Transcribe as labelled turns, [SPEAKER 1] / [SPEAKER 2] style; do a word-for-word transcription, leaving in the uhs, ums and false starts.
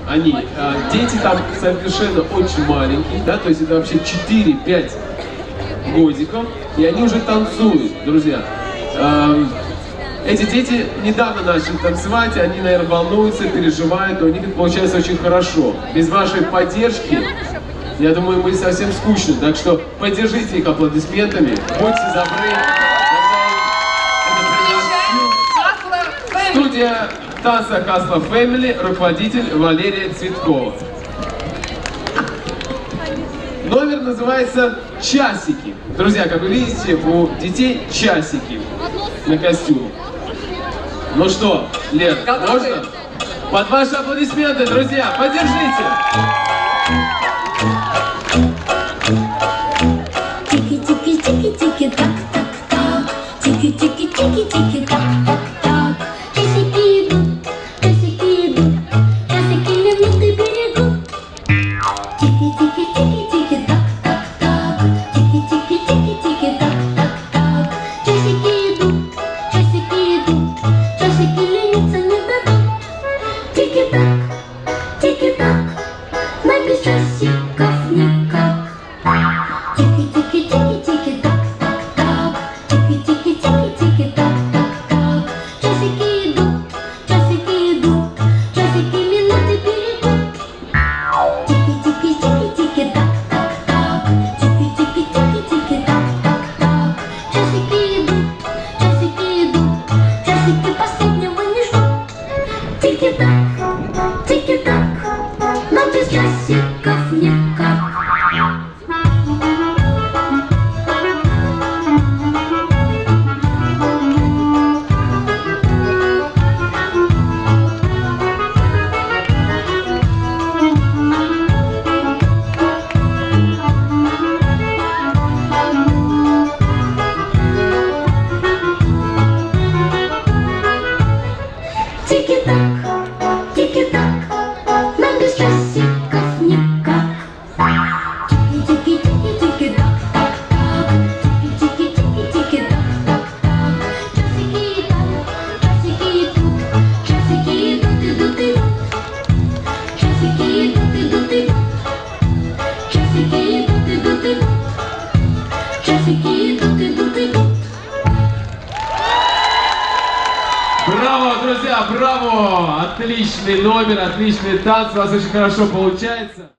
[SPEAKER 1] они, а, дети там совершенно очень маленькие, да, то есть это вообще четыре-пять годиков, и они уже танцуют, друзья. А, эти дети недавно начали танцевать, они, наверное, волнуются, переживают, но у них это получается очень хорошо. Без вашей поддержки, я думаю, мы совсем скучны, так что поддержите их аплодисментами, будьте добры. Студия танца Хасла Фэмили, руководитель Валерия Цветкова. Номер называется «Часики». Друзья, как вы видите, у детей часики на костюмах. Ну что, Лен, можно? Под ваши аплодисменты, друзья, поддержите!
[SPEAKER 2] Тики-тики-тики-тики-так-так-так. Тики-тики-тики-тики-так-так-так. Тики-так, но без часиков никак. Тики-тики-тики-тики-так-так-так. Тики-тики-тики-тики-так-так-так. Часики идут, часики идут, часики минуты берегут. Тики-тики-тики-тики-так-так-так. Тики-тики-тики-тики-так-так-так. Часики идут, часики идут, часики последнего не ждут. Тики-так, тики-так, но без часиков никак. Тики-так, тики-так, но без часиков никак. Тики-тики-тики-тики-так-так-так. Тики-тики-тики-тики-так-так-так. Часики идут, часики идут, часики идут, идут, идут. Часики идут, идут, идут. Часики идут, идут, идут. Часики идут, идут, идут.
[SPEAKER 1] Браво, друзья, браво! Отличный номер, отличный танц, у вас очень хорошо получается.